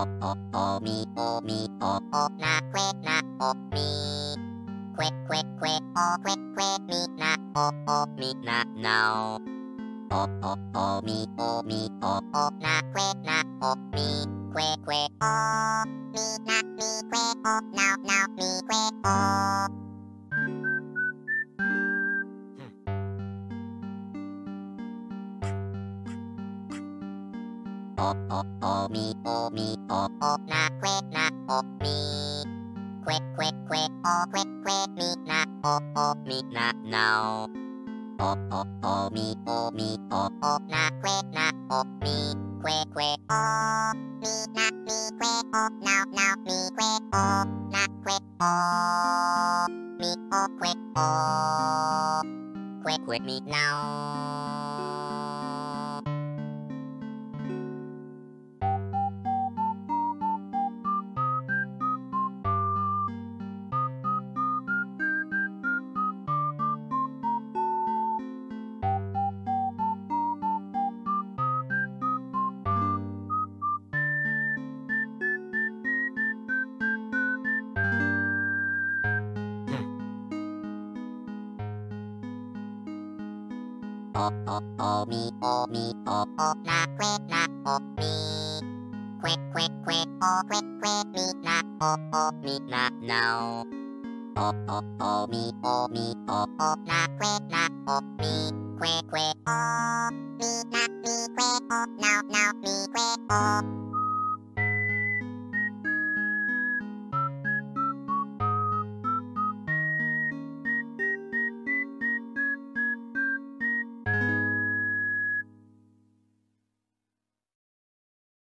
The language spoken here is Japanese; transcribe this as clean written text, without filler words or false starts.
おみおみおおなくえなおみくえくえくえおくえくえみなおみななおみおみおおなくえなおみくえくえおみなみくえおななみくえおおみおみおおなくえなおみくえくえくえおくえくえみなおみななおみおみおおなくえなおみくえくえおみなみくえおななみくえおなくえおみおくえおくえくえみなおおみおみおおなくえなおみくえくえくえおくえくえみなおみななおみおみおおなくえなおみくえくえおみなみくえおななみくえお